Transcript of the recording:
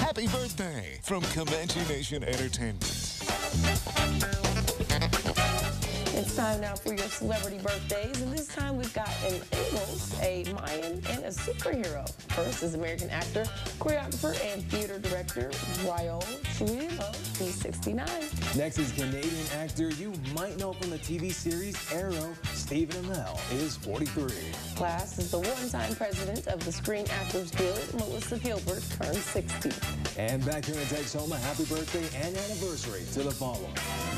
Happy birthday from Comanche Nation Entertainment. It's time now for your celebrity birthdays, and this time we've got an Eagles, a Mayan, and a superhero. First is American actor, choreographer, and theater director Raul Trujillo. He's 69. Next is Canadian actor you might know from the TV series Arrow, Stephen Amell is 43. Last is the one-time president of the Screen Actors Guild, Melissa Gilbert, turned 60. And back here in Texoma, happy birthday and anniversary to the following.